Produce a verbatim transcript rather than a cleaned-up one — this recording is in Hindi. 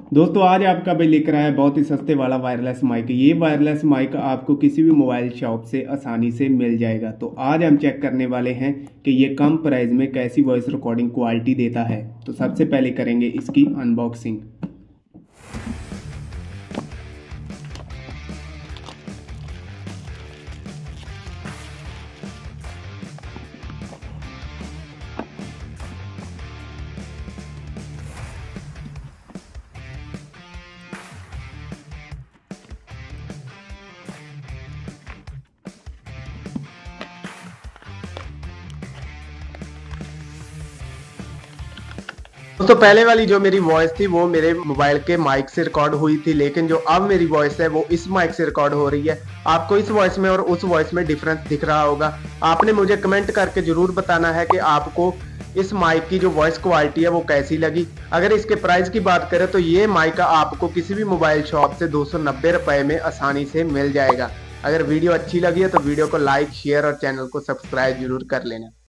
दोस्तों आज आपका भाई लेकर आया है बहुत ही सस्ते वाला वायरलेस माइक। ये वायरलेस माइक आपको किसी भी मोबाइल शॉप से आसानी से मिल जाएगा। तो आज हम चेक करने वाले हैं कि ये कम प्राइस में कैसी वॉइस रिकॉर्डिंग क्वालिटी देता है। तो सबसे पहले करेंगे इसकी अनबॉक्सिंग। दोस्तों पहले वाली जो मेरी वॉइस थी वो मेरे मोबाइल के माइक से रिकॉर्ड हुई थी, लेकिन जो अब मेरी वॉइस है वो इस माइक से रिकॉर्ड हो रही है। आपको इस वॉइस में और उस वॉइस में डिफरेंस दिख रहा होगा। आपने मुझे कमेंट करके जरूर बताना है कि आपको इस माइक की जो वॉइस क्वालिटी है वो कैसी लगी। अगर इसके प्राइस की बात करें तो ये माइक आपको किसी भी मोबाइल शॉप से दो सौ नब्बे रुपए में आसानी से मिल जाएगा। अगर वीडियो अच्छी लगी है तो वीडियो को लाइक शेयर और चैनल को सब्सक्राइब जरूर कर लेना।